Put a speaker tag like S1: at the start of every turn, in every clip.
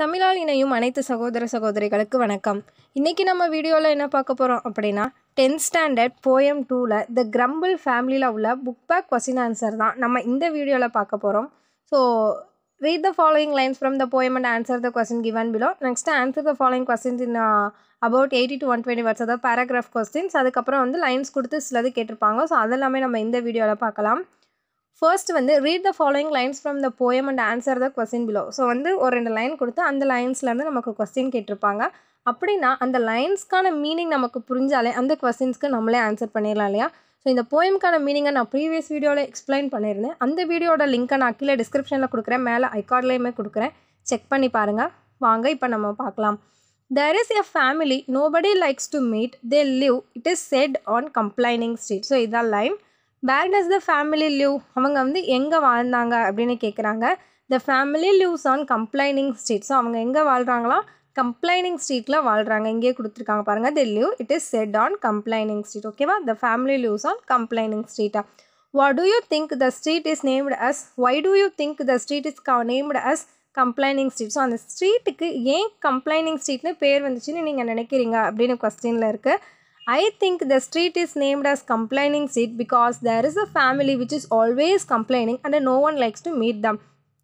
S1: தமிழால் இணையும் அனைத்து சகோதர சகோதரிகளுக்கு வணக்கம். இன்னைக்கு நம்ம வீடியோவில் என்ன பார்க்க போகிறோம் அப்படின்னா 10th ஸ்டாண்டர்ட் போயம் 2ல த கிரம்பிள் ஃபேமிலியில் உள்ள புக் பேக் கொஸ்டின் ஆன்சர் தான் நம்ம இந்த வீடியோவில் பார்க்க போகிறோம். So read the following lines from the poem and answer the question given below. Next answer the following questions in about 80 to 120 words, அதாவது paragraph questions. அதுக்கப்புறம் வந்து லைன்ஸ் கொடுத்து சிலது கேட்டிருப்பாங்க. ஸோ அதெல்லாமே நம்ம இந்த வீடியோவில் பார்க்கலாம். ஃபர்ஸ்ட் வந்து read the following lines from the poem and answer the question below. So வந்து ஒரு 2 லைன் கொடுத்து அந்த லைன்ஸ்லேருந்து நமக்கு கொஸ்டின் கேட்டிருப்பாங்க. அப்படின்னா அந்த லைன்ஸ்க்கான மீனிங் நமக்கு புரிஞ்சாலே அந்த கொஸ்டின்ஸ்க்கு நம்மளே ஆன்சர் பண்ணிடலாம் இல்லையா? ஸோ இந்த போயம்க்கான மீனிங்கை நான் ப்ரீவியஸ் வீடியோவில் எக்ஸ்பிளைன் பண்ணியிருந்தேன். அந்த வீடியோட லிங்க்கை நான் கீழே டிஸ்கிரிப்ஷனில் கொடுக்குறேன், மேலே ஐகார்ட்லேயுமே கொடுக்குறேன், செக் பண்ணி பாருங்கள். வாங்க இப்போ நம்ம பார்க்கலாம். There is a family nobody likes to meet. They live, it is said, on complaining street. So இதான் line. Where does the family live? அவங்க வந்து எங்கே வாழ்ந்தாங்க அப்படின்னு கேட்குறாங்க. The family lives on complaining street. So அவங்க எங்கே வாழ்கிறாங்களா? கம்ப்ளைனிங் ஸ்ட்ரீட்டில் வாழ்கிறாங்க. இங்கே கொடுத்துருக்காங்க பாருங்கள். They live, it is said, on complaining street. ஓகேவா? The family lives on complaining street. What do you think the street is named as? Why do you think the street is named as complaining street? So அந்த ஸ்ட்ரீட்டுக்கு ஏன் complaining ஸ்ட்ரீட்னு பேர் வந்துச்சுன்னு நீங்கள் நினைக்கிறீங்க அப்படின்னு கொஸ்டினில் இருக்குது. I think the street is named as complaining street because there is a family which is always complaining and no one likes to meet them.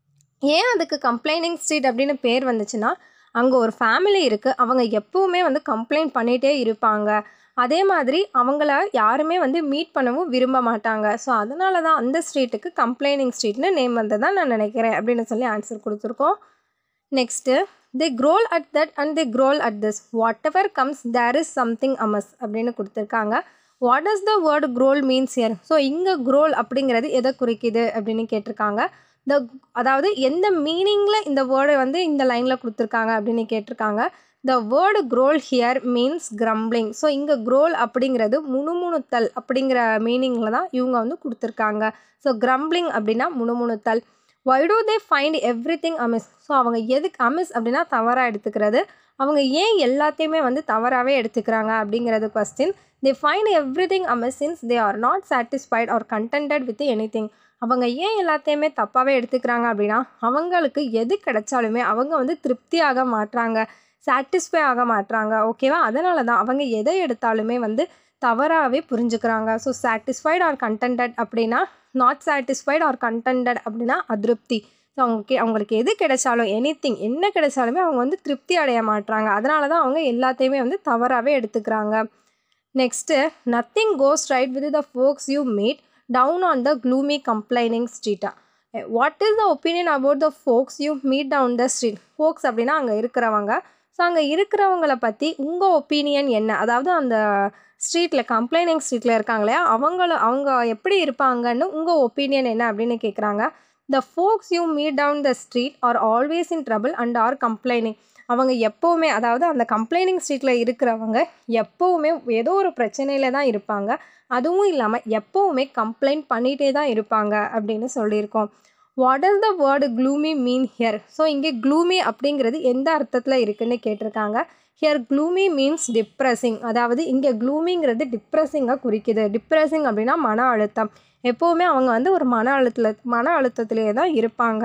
S1: ஏன் அதுக்கு கம்ப்ளைனிங் ஸ்ட்ரீட் அப்படின்னு பேர் வந்துச்சுன்னா, அங்கே ஒரு ஃபேமிலி இருக்குது, அவங்க எப்போவுமே வந்து கம்ப்ளைண்ட் பண்ணிகிட்டே இருப்பாங்க. அதே மாதிரி அவங்கள யாருமே வந்து மீட் பண்ணவும் விரும்ப மாட்டாங்க. ஸோ அதனால தான் அந்த ஸ்ட்ரீட்டுக்கு கம்ப்ளைனிங் ஸ்ட்ரீட்னு நேம் வந்ததான் நான் நினைக்கிறேன் அப்படின்னு சொல்லி ஆன்சர் கொடுத்துருக்கோம். Next, they growl at that and they growl at this. Whatever comes, there is something amiss அப்படின்னு கொடுத்துருக்காங்க. What does the word growl means here? So இங்கே growl அப்படிங்கிறது எதை குறிக்குது அப்படின்னு கேட்டிருக்காங்க. அதாவது எந்த மீனிங்கில் இந்த வேர்டை வந்து இந்த லைனில் கொடுத்துருக்காங்க அப்படின்னு கேட்டிருக்காங்க. The word growl here means grumbling. So இங்கே growl அப்படிங்கிறது முணுமுணுத்தல் அப்படிங்கிற மீனிங்கில் தான் இவங்க வந்து கொடுத்துருக்காங்க. ஸோ grumbling அப்படின்னா முணுமுணுத்தல். Why do they find everything amiss? So அவங்க எதுக்கு amiss அப்படின்னா தவறாக எடுத்துக்கிறது. அவங்க ஏன் எல்லாத்தையுமே வந்து தவறாகவே எடுத்துக்கிறாங்க அப்படிங்கிறது question. They find everything amiss since they are not satisfied or contented with anything. அவங்க ஏன் எல்லாத்தையுமே தப்பாகவே எடுத்துக்கிறாங்க அப்படின்னா, அவங்களுக்கு எது கிடைச்சாலுமே அவங்க வந்து திருப்தியாக மாட்டுறாங்க, சாட்டிஸ்ஃபை ஆக மாட்டுறாங்க. ஓகேவா? அதனால தான் அவங்க எதை எடுத்தாலுமே வந்து தவறாகவே புரிஞ்சுக்கிறாங்க. ஸோ சாட்டிஸ்ஃபைட் ஆர் கண்டென்டட் அப்படின்னா, நாட் சாட்டிஸ்ஃபைட் ஆர் கண்டென்டட் அப்படின்னா அதிருப்தி. ஸோ அவங்களுக்கு எது கிடைச்சாலும் என்ன கிடைச்சாலுமே அவங்க வந்து திருப்தி அடைய மாட்டுறாங்க. அதனால தான் அவங்க எல்லாத்தையுமே வந்து தவறாகவே எடுத்துக்கிறாங்க. Next, nothing goes right with the folks you meet down on the gloomy complaining street. What is the opinion about the folks you meet down the street? Folks அப்படின்னா அங்கே இருக்கிறவங்க. ஸோ அங்கே இருக்கிறவங்கள பற்றி உங்கள் ஒப்பீனியன் என்ன? அதாவது அந்த ஸ்ட்ரீட்டில் கம்ப்ளைனிங் ஸ்ட்ரீட்டில் இருக்காங்களே அவங்க எப்படி இருப்பாங்கன்னு உங்கள் ஒப்பீனியன் என்ன அப்படின்னு கேட்குறாங்க. The folks you meet down the street are always in trouble and are complaining. அவங்க எப்போவுமே, அதாவது அந்த கம்ப்ளைனிங் ஸ்ட்ரீட்டில் இருக்கிறவங்க எப்போவுமே ஏதோ ஒரு பிரச்சனையில் தான் இருப்பாங்க. அதுவும் இல்லாமல் எப்போவுமே கம்ப்ளைண்ட் பண்ணிகிட்டே தான் இருப்பாங்க அப்படின்னு சொல்லியிருக்கோம். What does the word gloomy mean here? So இங்கே க்ளூமி அப்படிங்கிறது எந்த அர்த்தத்தில் இருக்குதுன்னு கேட்டிருக்காங்க. Here gloomy means depressing. அதாவது இங்கே க்ளூமிங்கிறது டிப்ரெஸிங்காக குறிக்குது. டிப்ரெஸிங் அப்படின்னா மன அழுத்தம். எப்போவுமே அவங்க வந்து ஒரு மன அழுத்தத்திலே தான் இருப்பாங்க.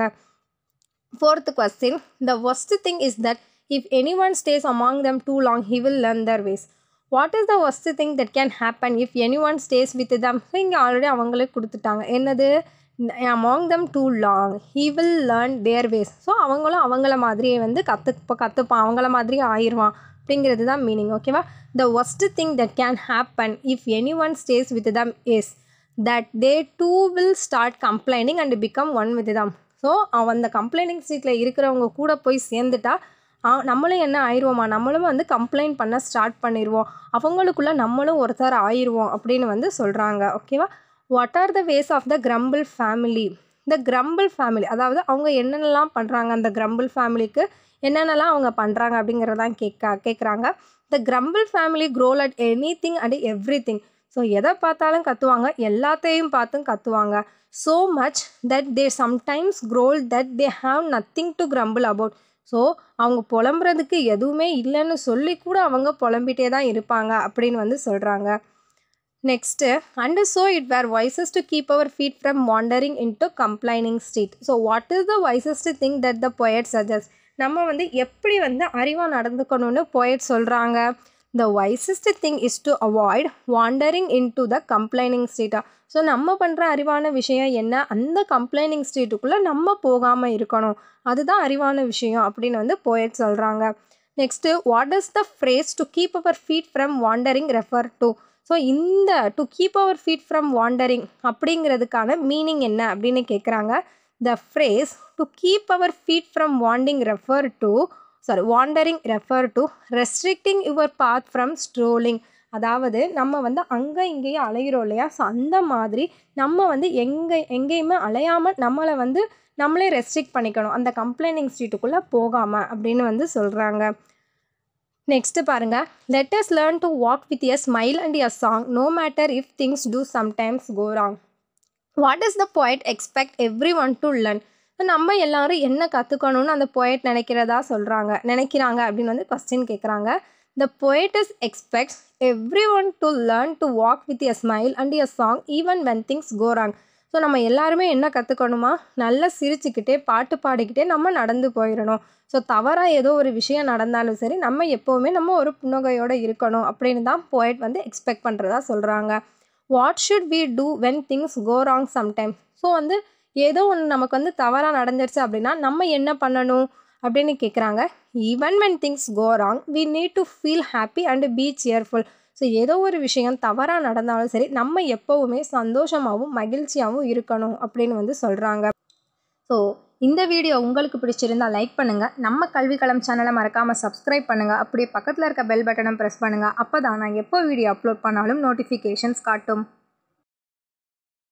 S1: Fourth question, the worst thing is that if anyone stays among them too long, he will learn their ways. What is the worst thing that can happen if anyone stays with them? So இங்கே already அவங்களே கொடுத்துட்டாங்க. என்னது? among them too long, he will learn their ways. So அவங்களும் அவங்கள மாதிரியே வந்து கற்றுப்பான், அவங்கள மாதிரியே ஆயிடுவான் அப்படிங்கிறது தான் மீனிங். ஓகேவா? The worst thing that can happen if anyone stays with them is that they too will start complaining and become one with them. So அந்த கம்ப்ளைனிங் ஸ்ட்ரீட்டில் இருக்கிறவங்க கூட போய் சேர்ந்துட்டா நம்மளும் என்ன ஆயிடுவோமா, நம்மளும் வந்து கம்ப்ளைண்ட் பண்ண ஸ்டார்ட் பண்ணிடுவோம், அவங்களுக்குள்ளே நம்மளும் ஒருத்தர் ஆயிடுவோம் அப்படின்னு வந்து சொல்கிறாங்க. ஓகேவா? What are the ways of the grumble family? The grumble family அதாவது அவங்க என்னென்னலாம் பண்ணுறாங்க, அந்த கிரம்பிள் ஃபேமிலிக்கு என்னென்னலாம் அவங்க பண்ணுறாங்க அப்படிங்கிறதான் கேட்குறாங்க. The grumble family growl at anything and everything. So எதை பார்த்தாலும் கத்துவாங்க, எல்லாத்தையும் பார்த்தும் கத்துவாங்க. So much that they sometimes growl that they have nothing to grumble about. So அவங்க புலம்புறதுக்கு எதுவுமே இல்லைன்னு சொல்லி கூட அவங்க புலம்பிகிட்டே தான் இருப்பாங்க அப்படின்னு வந்து சொல்கிறாங்க. Next, and so it were wisest to keep our feet from wandering into complaining street. So what is the wisest thing that the poet suggests? நம்ம வந்து எப்படி வந்து அறிவாக நடந்துக்கணும்னு போயட் சொல்கிறாங்க. The wisest thing is to avoid wandering into the complaining state. So நம்ம பண்ணுற அறிவான விஷயம் என்ன, அந்த கம்ப்ளைனிங் ஸ்டேட்டுக்குள்ளே நம்ம போகாமல் இருக்கணும், அதுதான் அறிவான விஷயம் அப்படின்னு வந்து போயட் சொல்கிறாங்க. Next, what is the phrase to keep our feet from wandering refer to? So இந்த to keep our feet from wandering அப்படிங்கிறதுக்கான மீனிங் என்ன அப்படின்னு கேட்குறாங்க. The phrase to keep our feet from wandering refer to restricting your path from strolling. அதாவது நம்ம வந்து அங்கே இங்கேயும் அலைகிறோம் இல்லையா, ஸோ அந்த மாதிரி நம்ம வந்து எங்கேயுமே அலையாமல் நம்மளை வந்து நம்மளே ரெஸ்ட்ரிக்ட் பண்ணிக்கணும், அந்த கம்ப்ளைனிங் ஸ்ட்ரீட்டுக்குள்ளே போகாமல் அப்படின்னு வந்து சொல்கிறாங்க. நெக்ஸ்ட்டு பாருங்கள், let us learn to walk with a smile and a song no matter if things do sometimes go wrong. What does the poet expect everyone to learn? நம்ம எல்லாரும் என்ன கற்றுக்கணும்னு அந்த poet நினைக்கிறாங்க அப்படின்னு வந்து கொஸ்டின் கேட்குறாங்க. The poetess expects everyone to learn to walk with a smile and a song even when things go wrong. So நம்ம எல்லாருமே என்ன கற்றுக்கணுமா, நல்லா சிரிச்சுக்கிட்டே பாட்டு பாடிக்கிட்டே நம்ம நடந்து போயிடணும். ஸோ தவறாக ஏதோ ஒரு விஷயம் நடந்தாலும் சரி, நம்ம எப்போவுமே நம்ம ஒரு புன்னகையோடு இருக்கணும் அப்படின்னு தான் போயட் வந்து எக்ஸ்பெக்ட் பண்ணுறதா சொல்கிறாங்க. What should we do when things go wrong sometimes? So வந்து ஏதோ ஒன்று நமக்கு வந்து தவறாக நடந்துருச்சு அப்படின்னா நம்ம என்ன பண்ணணும் அப்படின்னு கேட்குறாங்க. Even when things go wrong we need to feel happy and be cheerful. So ஏதோ ஒரு விஷயம் தவறாக நடந்தாலும் சரி, நம்ம எப்போவுமே சந்தோஷமாகவும் மகிழ்ச்சியாகவும் இருக்கணும் அப்படின்னு வந்து சொல்கிறாங்க. ஸோ இந்த வீடியோ உங்களுக்கு பிடிச்சிருந்தால் லைக் பண்ணுங்கள், நம்ம கல்வி களம் சேனலை மறக்காமல் சப்ஸ்கிரைப் பண்ணுங்கள், அப்படியே பக்கத்தில் இருக்க பெல் பட்டனை ப்ரெஸ் பண்ணுங்கள். அப்போ தான் நான் எப்போ வீடியோ அப்லோட் பண்ணாலும் நோட்டிஃபிகேஷன்ஸ் காட்டும்.